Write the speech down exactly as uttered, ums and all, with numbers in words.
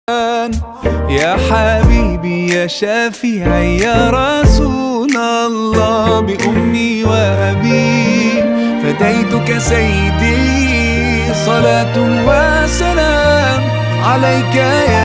يا حبيبي يا شفيعي يا رسول الله، بأمي وأبي فديتك سيدي، صلاة وسلام عليك يا